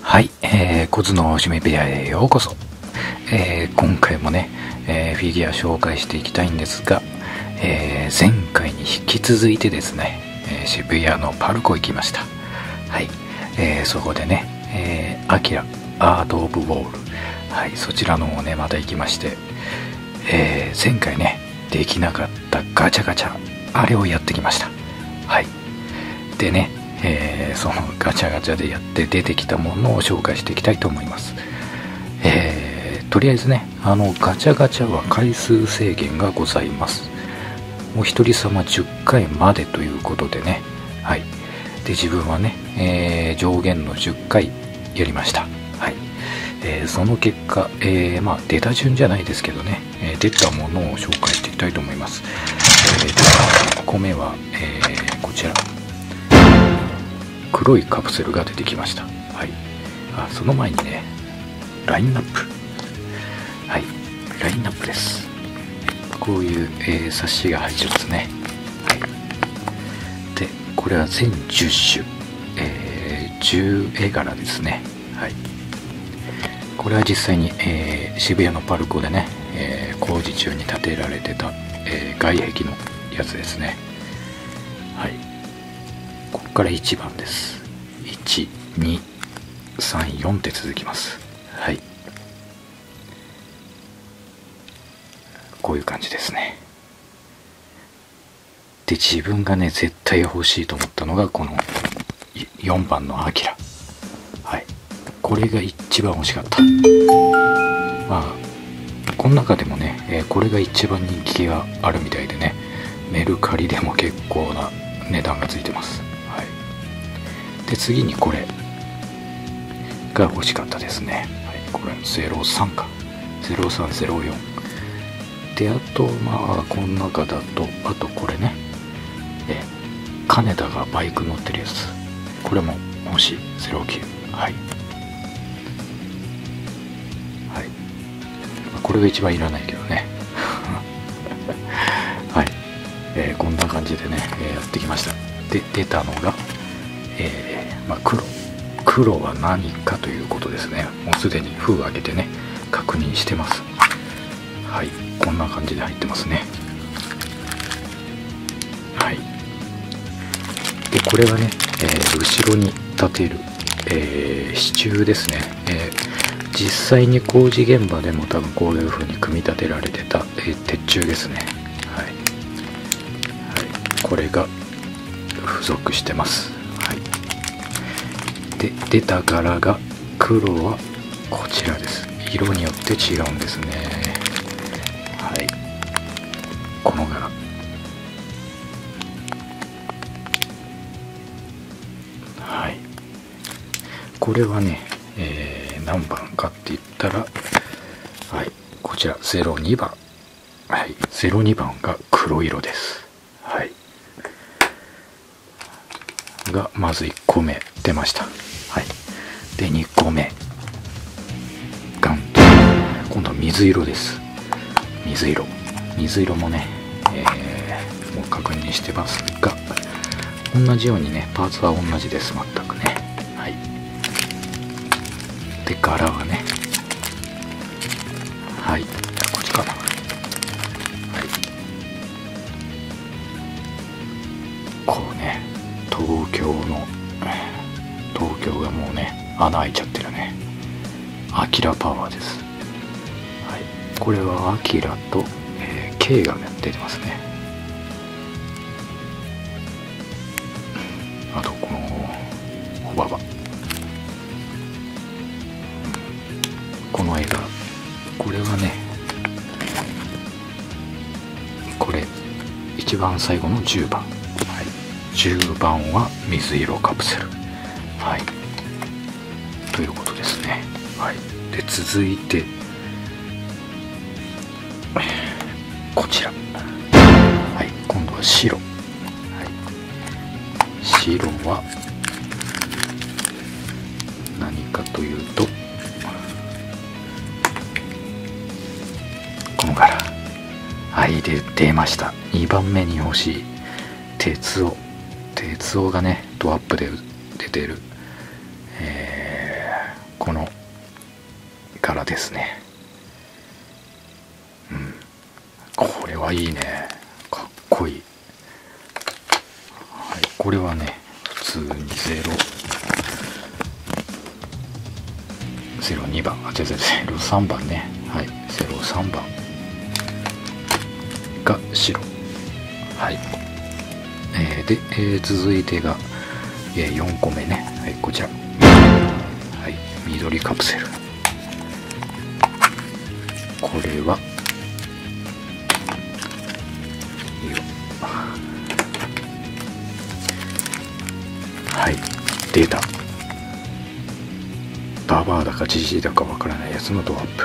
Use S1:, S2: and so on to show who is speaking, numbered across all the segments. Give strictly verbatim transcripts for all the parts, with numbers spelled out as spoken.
S1: はい、えー、コズの趣味部屋へようこそ。えー、今回もね、えー、フィギュア紹介していきたいんですが、えー、前回に引き続いてですね、えー、渋谷のパルコ行きました。はい、えー、そこでね、えー、アキラアートオブウォール、はい、そちらの方ねまた行きまして、えー、前回ねできなかったガチャガチャ、あれをやってきました。はい、でね、えー、そのガチャガチャでやって出てきたものを紹介していきたいと思います。えー、とりあえずね、あのガチャガチャは回数制限がございます。お一人様じゅっかいまでということでね、はい、で自分はね、えー、上限のじゅっかいやりました。はい、えー、その結果、えー、まあ出た順じゃないですけどね、えー、出たものを紹介していきたいと思います。えー、いっこめは、えー、こちら黒いカプセルが出てきました。はい、あその前にねラインナップ、はい、ラインナップです。こういう、えー、冊子が入ってますね。はい、でこれは全じゅっしゅ、えー、じゅう絵柄ですね。はい、これは実際に、えー、渋谷のパルコでね、えー、工事中に建てられてた、えー、外壁のやつですね。はい、ここからいちばんです。いち、に、さん、よんって続きます。はい、こういう感じですね。で自分がね絶対欲しいと思ったのがこのよんばんのアキラ。はい、これが一番欲しかった。まあこの中でもね、えー、これが一番人気があるみたいでね、メルカリでも結構な値段がついてます。はい、で次にこれが欲しかったですね。はい、これゼロさんかゼロさんゼロよんで、あとまあこの中だとあとこれね、え金田がバイク乗ってるやつ、これも欲しいゼロきゅう。はい、はい、これが一番いらないけどねはい、えー、こんな感じでね、えー、やってきました。で出たのが、えーまあ、黒黒は何かということですね。もうすでに封を開けてね確認してます。はい、こんな感じで入ってますね。はい、でこれはね、えー、後ろに立てる、えー、支柱ですね。えー、実際に工事現場でも多分こういう風に組み立てられてた、えー、鉄柱ですね。はい、はい、これが付属してます。はい、で出た柄が黒はこちらです。色によって違うんですね。はい、この柄。はい、これはね、えー、何番かって言ったら、はい、こちらゼロにばん。はい、ゼロにばんが黒色です。はい、がまずいっこめ出ました。はい、でにこめガンと今度は水色です。水色水色もね、えー、もう確認してますが同じようにねパーツは同じです。全くね。はい、で柄はね、はい、こっちかな。はい、こうね東京の東京がもうね穴開いちゃってるね。アキラパワーです。はい、これはアキラと、えー、K が、ね、出てますね。あとこのホババ、この絵がこれはねこれ一番最後のじゅうばん、はい、じゅうばんは水色カプセル。はい、ということですね。はい、で続いてこちら、はい、今度は白。はい、白は何かというとこの柄。はい、で出ました。にばんめに欲しい鉄を鉄をがねドアップで出てる、えですね。うん、これはいいね、かっこいい。はい、これはね普通にゼロゼロにばん、あ、違う違う、ゼロさんばんね。はい、ゼロさんばんが白。はい、えー、で、えー、続いてが、えー、よんこめね。はい、こちら、はい、緑カプセル。これは、いいよ。はい、出た。ババアだかジジイだかわからないやつのドアップ。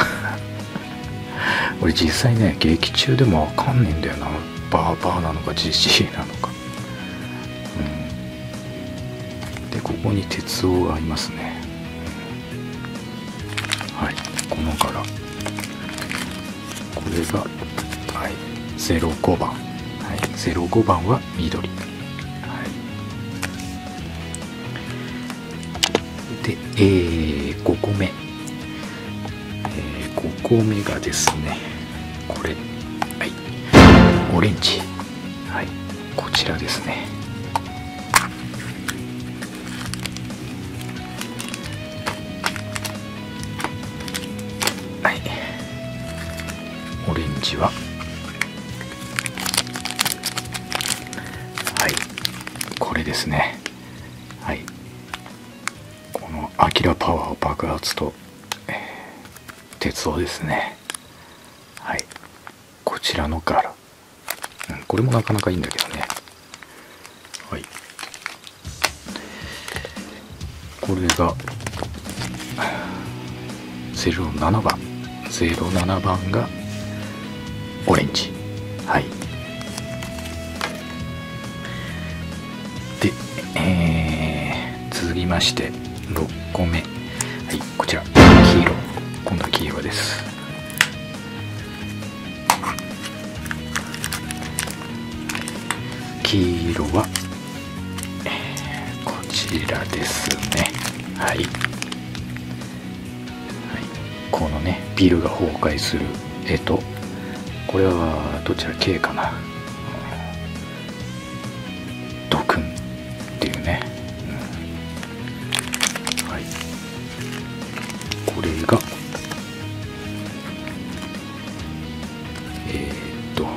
S1: 俺実際ね、劇中でもわかんねえんだよな、バーバーなのかジジイなのか。うん、でここに鉄王がありますね。はい、この柄、これが、はい、ゼロごばん、はい、ゼロごばんは緑。で、えー、ごこめ、えー、ごこめがですね、これ、はい、オレンジ、はい、こちらですね。はい、オレンジは、はい、これですね。はい、アキラパワー爆発と、えー、鉄王ですね。はい、こちらの柄、うん、これもなかなかいいんだけどね。はい、これがゼロななばん、ゼロななばんがオレンジ。はい、で、えー、続きましてろっこめ、はい、こちら黄色、今度は黄色です。黄色は、えー、こちらですね。はい、はい、このねビルが崩壊する絵と、これはどちら K かな、ドクンっていうね。これがえー、っと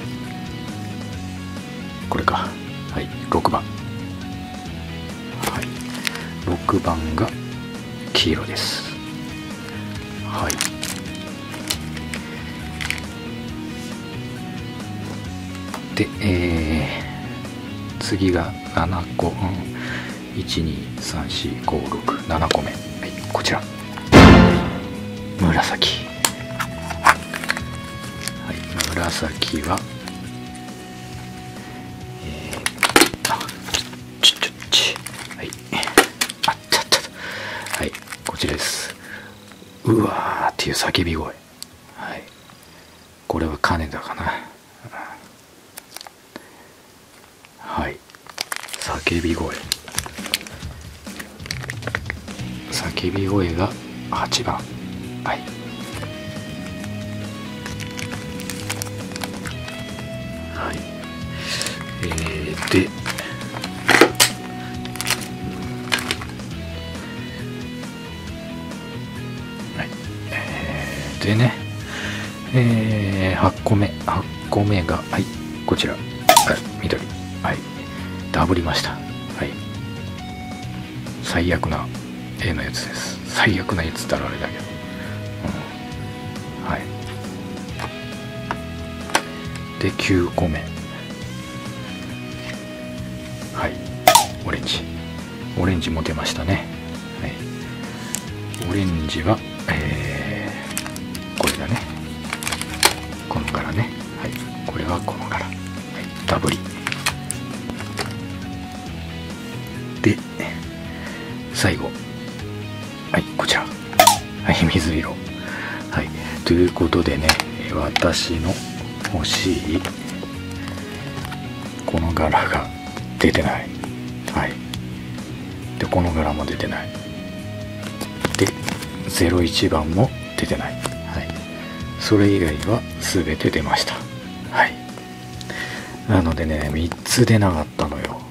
S1: これか、はい、ろくばん、はい、ろくばんが黄色です。はい、で、えー、次がななこ、うん、いちにさんしごろくななこめ、はい、こちら紫。はい、紫は、えー、あ、ちょちょち、はい、あったあった、はい、こちらです。うわーっていう叫び声。はい、これは金田かな。はい、叫び声、叫び声がはちばん。はい、はい、えー、で、はい、えー、でね、えー、はちこめ、はちこめが、はい、こちら、はい、緑、はい、ダブりました。はい、最悪な絵のやつです。最悪なやつったらあれだけど、うん、はい。できゅうこめ、はい、オレンジ、オレンジも出ましたね。はい、オレンジは、えー、これだね、この柄ね。はい、これはこの柄、はい、ダブりで、最後、はい、こちら、はい、水色。はい、ということでね、私の欲しいこの柄が出てない。はい、でこの柄も出てないで、 ゼロいちばんも出てない。はい、それ以外は全て出ました。はい、なのでねみっつ出なかったのよ。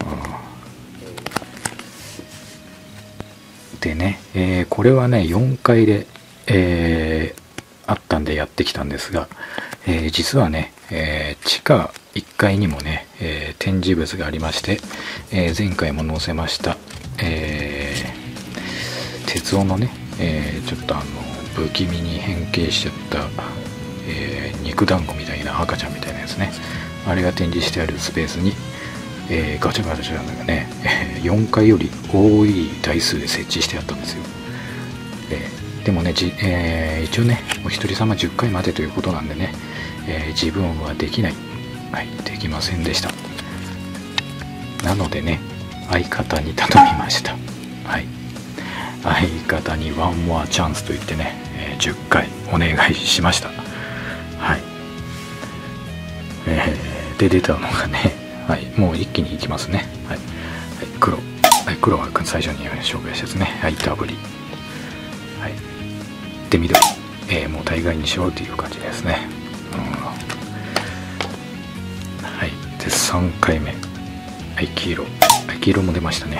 S1: うん、でね、えー、これはねよんかいで、えー、あったんでやってきたんですが、えー、実はね、えー、地下いっかいにもね、えー、展示物がありまして、えー、前回も載せました、えー、鉄夫のね、えー、ちょっとあの不気味に変形しちゃった、えー、肉団子みたいな赤ちゃんみたいなやつね、あれが展示してあるスペースに、えー、ガチャガチャなんかねよんかいより多い台数で設置してあったんですよ。えー、でもねじ、えー、一応ねお一人様じゅっかいまでということなんでね、えー、自分はできない、はい、できませんでした。なのでね相方に頼みました。はい、相方にワンモアチャンスと言ってね、えー、じゅっかいお願いしました。はい、えー、で出たのがね、はい、もう一気にいきますね。はい、はい、黒、はい、黒は最初に紹介したやつね。はい、ダブリ、はい、で緑、えー、もう大概にしようという感じですね。うん、はい、でさんかいめ、はい、黄色、はい、黄色も出ましたね。はい、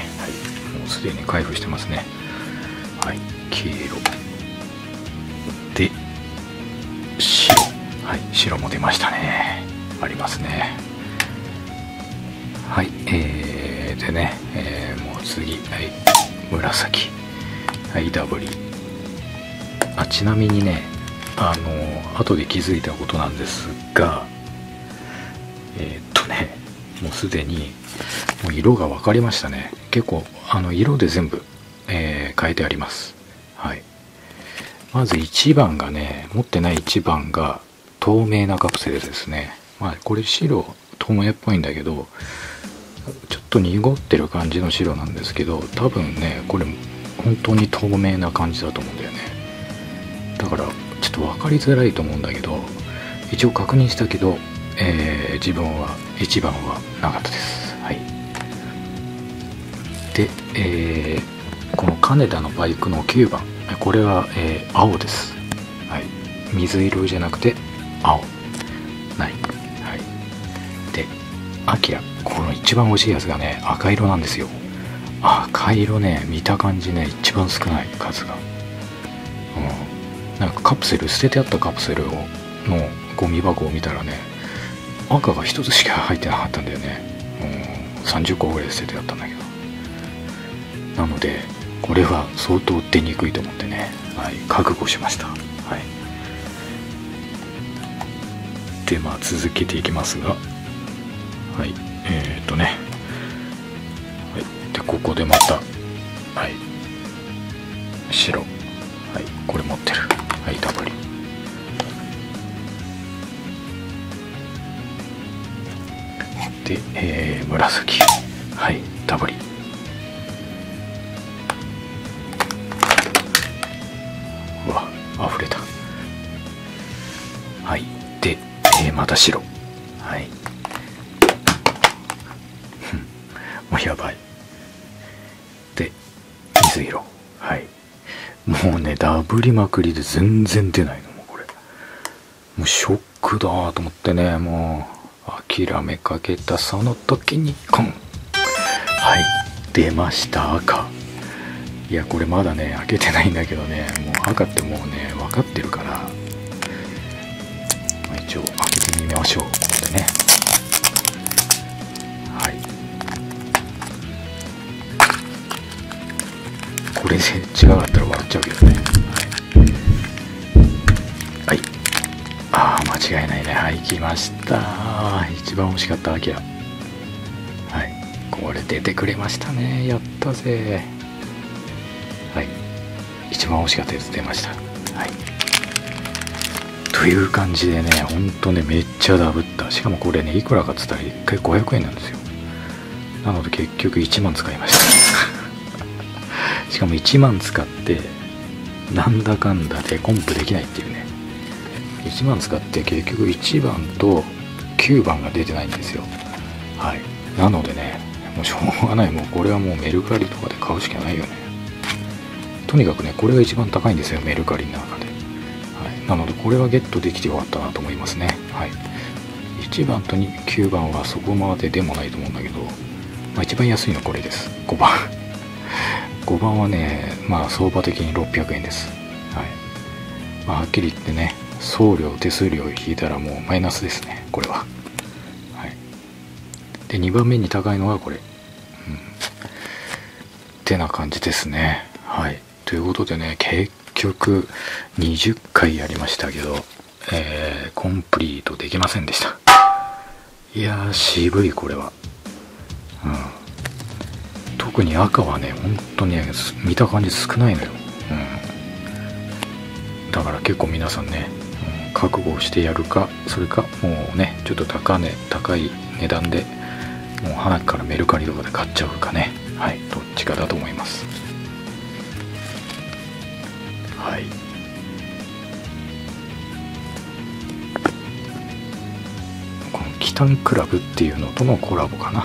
S1: もうすでに開封してますね。はい、黄色で白、はい、白も出ましたね。ありますね。はい、えー、でね、えー、もう次、はい、紫、はい、ダブリ。あ、ちなみにね、あの後で気づいたことなんですが、えー、っとね、もうすでにもう色が分かりましたね。結構あの色で全部、えー、変えてあります。はい、まずいちばんがね、持ってないいちばんが透明なカプセルですね。まあこれ白透明っぽいんだけど、ちょっと濁ってる感じの白なんですけど、多分ねこれ本当に透明な感じだと思うんだよね。だからちょっと分かりづらいと思うんだけど、一応確認したけど、えー、自分はいちばんはなかったです。はい、で、えー、この金田のバイクのきゅうばん、これは、えー、青です。はい、水色じゃなくて青ない。はい、でアキラ、この一番欲しいやつがね赤色なんですよ。赤色ね見た感じね一番少ない数が、うん、なんかカプセル捨ててあったカプセルをのゴミ箱を見たらね赤が一つしか入ってなかったんだよね。うん、さんじゅっこぐらい捨ててあったんだけど、なのでこれは相当出にくいと思ってね、はい、覚悟しました。はい、でまあ続けていきますが、はい、えー、っとね、はい、でここでまた、はい、白、はい、これ持ってる、はい、ダブリ、で、えー、紫、はい、ダブリ、うわ溢れた。はい、で、えー、また白、はい、もうやばい。で水色、はい、もうねダブりまくりで全然出ないの。もうこれもうショックだと思ってね、もう諦めかけたその時にコン、はい、出ました赤。いやこれまだね開けてないんだけどね、もう赤ってもうね分かってるから、まあ、一応開けてみましょう。ここでね、はい、これで違かったら笑っちゃうけどね。はい、はい、ああ間違いないね。はい、来ました。一番欲しかったアキラ、はい、これ出てくれましたね。やったぜ。はい、一番欲しかったやつ出ました。はい、という感じでね、ほんとねめっちゃダブった。しかもこれねいくらかっつったらいっかいごひゃくえんなんですよ。なので結局いちまん使いましたしかもいちまん使ってなんだかんだでコンプできないっていうね。いちまん使って結局いちばんときゅうばんが出てないんですよ。はい、なのでねもうしょうがない、もうこれはもうメルカリとかで買うしかないよね。ととにかくねこれが一番高いんですよ、メルカリの中で。はい、なのでこれはゲットできてよかったなと思いますね。はい、いちばんときゅうばんはそこまででもないと思うんだけど、まあ、一番安いのはこれです。ごばんごばんはね、まあ相場的にろっぴゃくえんです。はい、まあ、はっきり言ってね、送料手数料引いたらもうマイナスですね、これは。はい、でにばんめに高いのがこれ、うん、ってな感じですね。はい、ということでね、結局にじゅっかいやりましたけど、えー、コンプリートできませんでした。いやー渋いこれは。うん、特に赤はね本当にね見た感じ少ないのよ。うん、だから結構皆さんね、うん、覚悟をしてやるか、それかもうねちょっと高値高い値段でもう花からメルカリとかで買っちゃうかね。はい、どっちかだと思います。はい、このキタンクラブっていうのとのコラボかな。うん、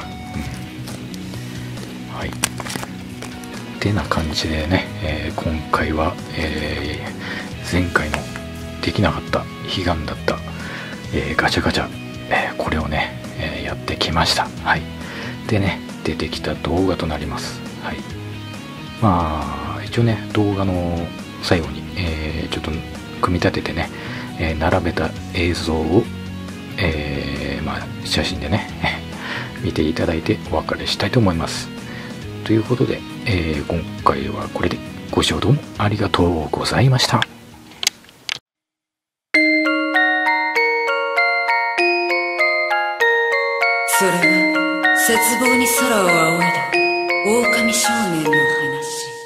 S1: はい、ってな感じでね、えー、今回は、えー、前回のできなかった悲願だった、えー、ガチャガチャ、えー、これをね、えー、やってきました。はい、でね出てきた動画となります。はい、まあ一応ね動画の最後に、えー、ちょっと組み立ててね、えー、並べた映像を、えーまあ、写真でね見ていただいてお別れしたいと思います。ということで、えー、今回はこれでご視聴どうもありがとうございました。
S2: それは絶望に空を仰いだ狼少年の話。